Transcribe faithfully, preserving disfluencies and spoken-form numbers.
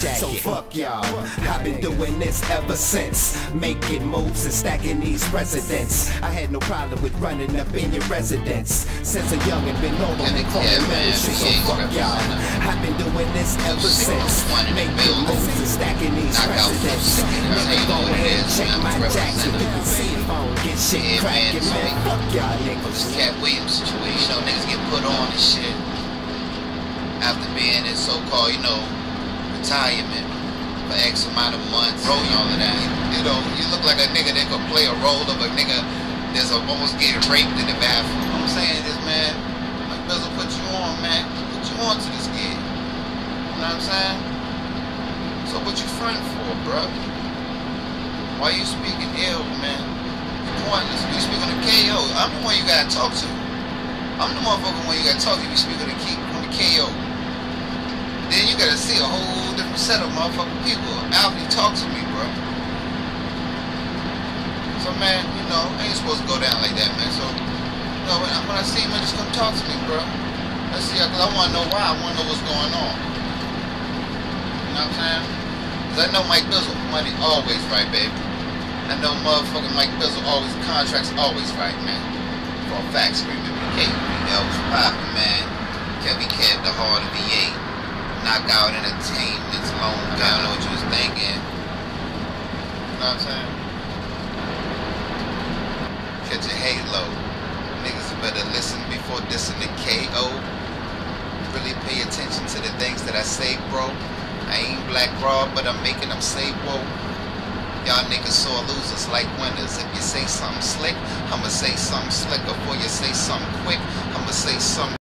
So fuck y'all, I've been doing this ever since, making moves and stacking these presidents. I had no problem with running up in your residence. Since a youngin' been over me calling military. So fuck y'all, I've been doing this ever since, making moves and stacking these presidents. Nigga go ahead and check my jacks if you can see if I don't get shit crackin', man. Fuck y'all niggas. Katt Williams situation, you know, niggas get put on and shit after being in so-called, you know, retirement for X amount of months, role all of that. You know, you look like a nigga that could play a role of a nigga that's almost getting raped in the bathroom. I'm saying this, man, my brother put you on, man. Put you on to this kid. You know what I'm saying? So what you fronting for, bro? Why you speaking ill, man? You speak on the K O. I'm the one you gotta talk to. I'm the motherfucker when you gotta talk to. You speak on the, key, on the K O. Then you gotta see a whole different set of motherfucking people after you talk to me, bro. So, man, you know, I ain't supposed to go down like that, man. So, you know, when I, when I see you, man, just come talk to me, bro. I see, cause I wanna know why. I wanna know what's going on. You know what I'm saying? Cause I know Mike Bizzle, money always right, baby. I know motherfucking Mike Bizzle always, contracts always right, man. For a fact, screaming K. Yo, what's poppin', man? Kevy Kev, the heart of V eight. Knockout Entertainment's long down. I don't know what you was thinking. You know what I'm saying? Catch a halo. Niggas better listen before dissing the K O. Really pay attention to the things that I say, bro. I ain't Black Rob, but I'm making them say, whoa. Y'all niggas sore losers like winners. If you say something slick, I'ma say something slick. Before you say something quick, I'ma say something